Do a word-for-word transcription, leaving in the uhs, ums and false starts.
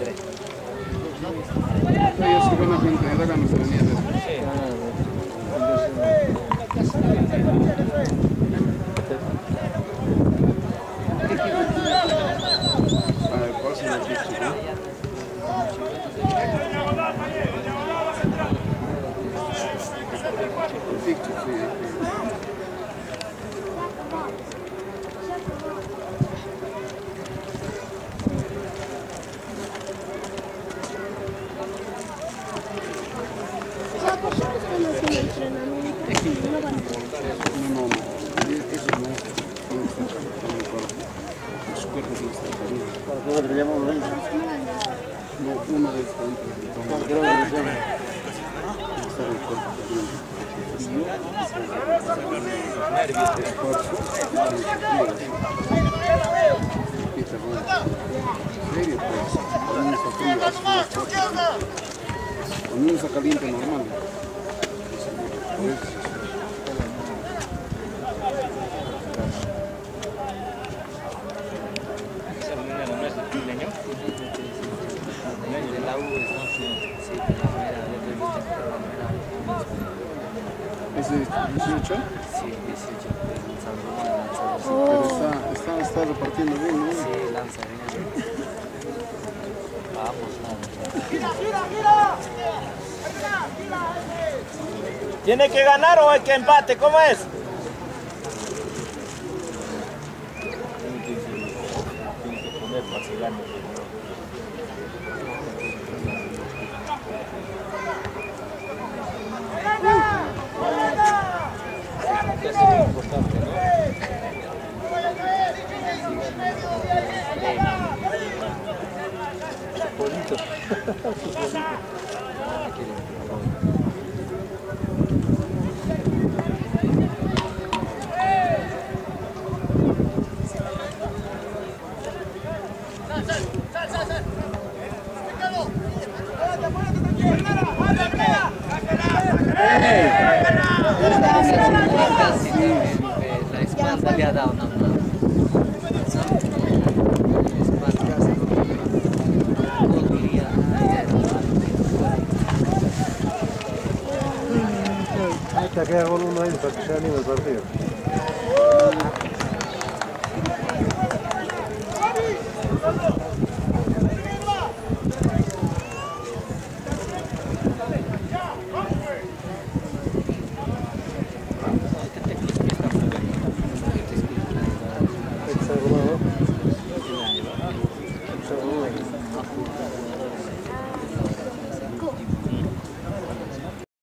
Ellos sí buena gente, es la nuestra niña. A ver, pasen aquí, chicos. Picture, sí. Cuando uno está caliente normal. ¿Es de dieciocho? Sí, dieciocho. Pero está, está, está repartiendo bien, ¿no? Sí, lanza bien. Vamos, ¿Tiene que ganar o hay que empate? ¿Cómo es? Tiene que poner para que gane. Es muy importante, ¿no? Bonito. La espalda le ha dado una mano. Hasta queda con uno ahí para que se anime el partido.